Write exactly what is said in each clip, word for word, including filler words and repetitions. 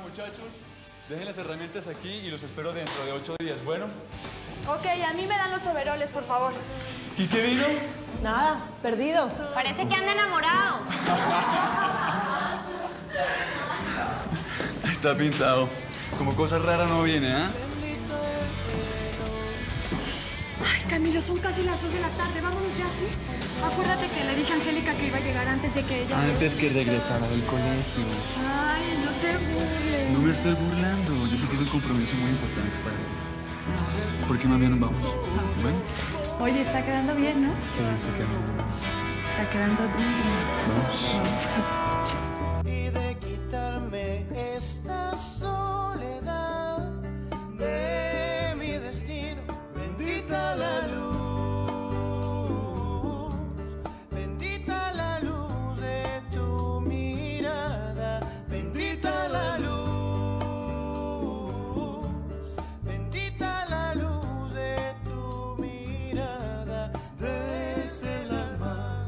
muchachos, dejen las herramientas aquí y los espero dentro de ocho días, ¿bueno? Ok, a mí me dan los overoles, por favor. ¿Y qué vino? Nada, perdido. Parece que anda enamorado. Está pintado. Como cosa rara no viene, ¿ah? ¿eh? Ay, Camilo, son casi las dos de la tarde. Vámonos ya, ¿sí? Acuérdate que le dije a Angélica que iba a llegar antes de que ella... Antes que regresara del colegio. Ay, no te burles. No me estoy burlando. Yo sé que es un compromiso muy importante para ti. ¿Por qué más bien nos vamos? ¿Bueno? Oye, está quedando bien, ¿no? Sí, está quedando bien. Está quedando bien. Vamos. Y de quitarme esta soledad de mi destino, bendita la luz, bendita la luz de tu mirada, bendita la luz, bendita la luz de tu mirada desde el alma.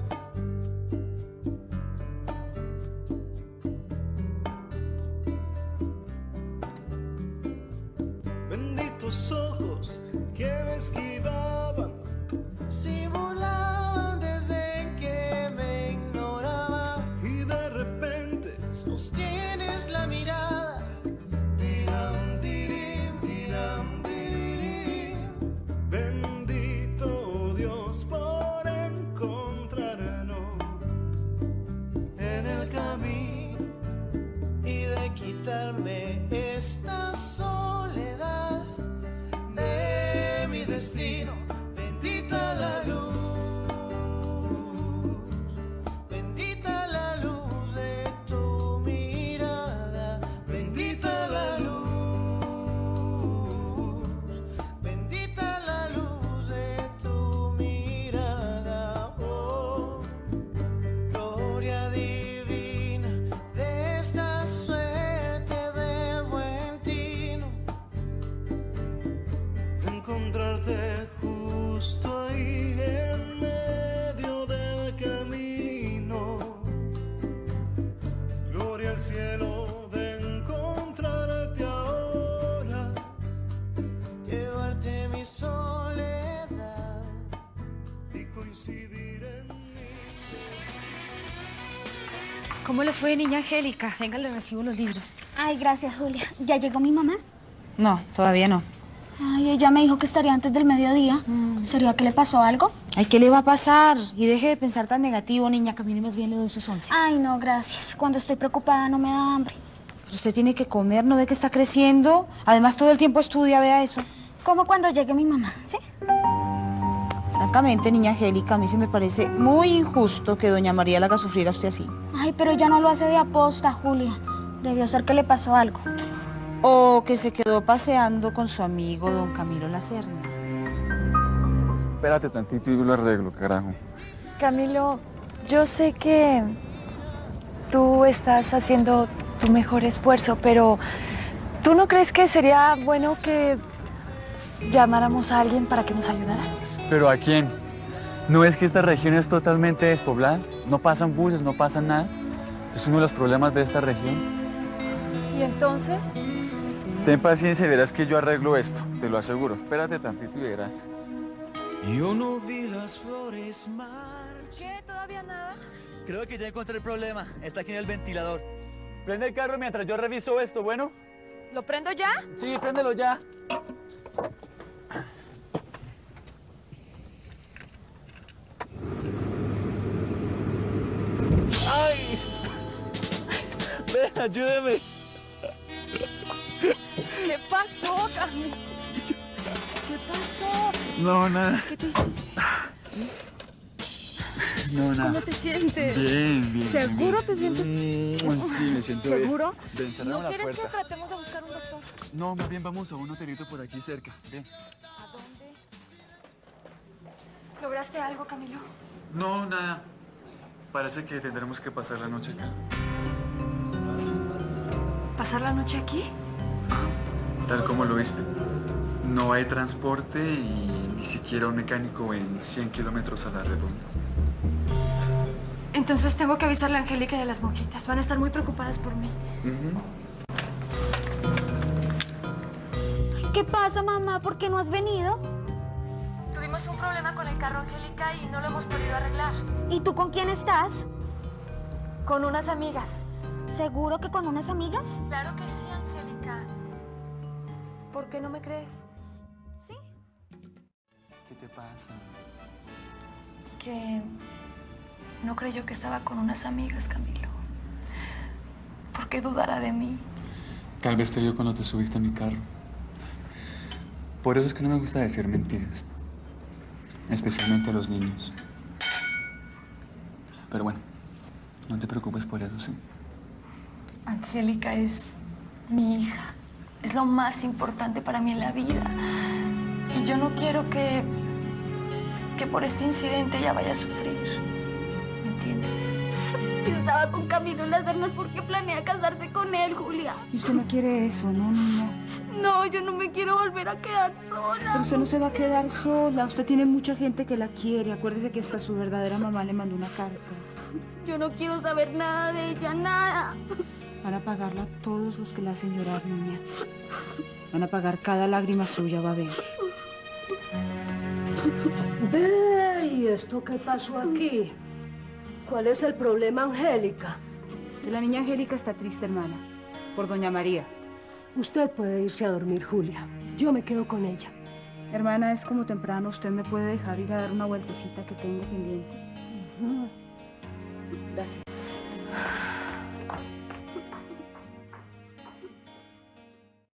Benditos ojos que me esquivaban, simulaban desde que me ignoraba, y de repente sostienes la mirada. Diram, dirim, diram, dirim. Bendito Dios por encontrarnos en el camino y de quitarme esta soledad de mi destino. Bendita la luz, bendita la luz de tu mirada, bendita la luz, bendita la luz de tu mirada. Oh, gloria divina de esta suerte del buen tino, encontrarte justo ahí en medio del camino. Gloria al cielo de encontrarte ahora, llevarte mi soledad y coincidir en mí. ¿Cómo le fue, niña Angélica? Venga, le recibo los libros. Ay, gracias, Julia. ¿Ya llegó mi mamá? No, todavía no. Ay, ella me dijo que estaría antes del mediodía. Mm. ¿Sería que le pasó algo? Ay, ¿qué le va a pasar? Y deje de pensar tan negativo, niña. Camine, más bien le doy sus once. Ay, no, gracias. Cuando estoy preocupada no me da hambre. Pero usted tiene que comer, ¿no ve que está creciendo? Además, todo el tiempo estudia, vea eso. Como cuando llegue mi mamá, ¿sí? Francamente, niña Angélica, a mí se me parece muy injusto que doña María la haga sufrir a usted así. Ay, pero ella no lo hace de aposta, Julia. Debió ser que le pasó algo. O que se quedó paseando con su amigo don Camilo Lacerda. Espérate tantito y yo lo arreglo, carajo. Camilo, yo sé que tú estás haciendo tu mejor esfuerzo, pero ¿tú no crees que sería bueno que llamáramos a alguien para que nos ayudara? ¿Pero a quién? ¿No es que esta región es totalmente despoblada? No pasan buses, no pasa nada. Es uno de los problemas de esta región. ¿Y entonces? Ten paciencia y verás que yo arreglo esto, te lo aseguro. Espérate tantito y verás. Yo no vi las flores marchar. ¿Qué? ¿Todavía nada? Creo que ya encontré el problema. Está aquí en el ventilador. Prende el carro mientras yo reviso esto, ¿bueno? ¿Lo prendo ya? Sí, préndelo ya. ¡Ay! Ven, ayúdeme. ¿Qué pasó, Camilo? ¿Qué pasó? No, nada. ¿Qué te hiciste? No, nada. ¿Cómo te sientes? Bien, bien. ¿Seguro bien. te sientes? Mm, sí, me siento bien. ¿Seguro? Ven, cerramos ¿No la quieres puerta. que tratemos de buscar un doctor? No, más bien vamos a un hotelito por aquí cerca. Ven. ¿A dónde? ¿Lograste algo, Camilo? No, nada. Parece que tendremos que pasar la noche acá. ¿Pasar la noche aquí? Tal como lo viste. No hay transporte y ni siquiera un mecánico en cien kilómetros a la redonda. Entonces tengo que avisarle a Angélica y a las monjitas. Van a estar muy preocupadas por mí. Uh-huh. ¿Qué pasa, mamá? ¿Por qué no has venido? Tuvimos un problema con el carro, Angélica, y no lo hemos podido arreglar. ¿Y tú con quién estás? Con unas amigas. ¿Seguro que con unas amigas? Claro que sí, Angélica. ¿Por qué no me crees? Sí. ¿Qué te pasa? Que no creyó que estaba con unas amigas, Camilo. ¿Por qué dudará de mí? Tal vez te vio cuando te subiste a mi carro. Por eso es que no me gusta decir mentiras. Especialmente a los niños. Pero bueno, no te preocupes por eso, ¿sí? Angélica es mi hija. Es lo más importante para mí en la vida. Y yo no quiero que, que por este incidente ella vaya a sufrir. ¿Me entiendes? Si estaba con Camilo Láser no es porque planea casarse con él, Julia. Y usted no quiere eso, ¿no, niña? No, yo no me quiero volver a quedar sola. Pero usted no se va a quedar sola. Usted tiene mucha gente que la quiere. Acuérdese que hasta su verdadera mamá le mandó una carta. Yo no quiero saber nada de ella, nada. Van a pagarla todos los que la hacen llorar, niña. Van a pagar cada lágrima suya, va a ver. Ve, ¿y esto qué pasó aquí? ¿Cuál es el problema, Angélica? Que la niña Angélica está triste, hermana. Por doña María. Usted puede irse a dormir, Julia. Yo me quedo con ella. Hermana, es como temprano. ¿Usted me puede dejar ir a dar una vueltecita que tengo pendiente? Ujú. Gracias.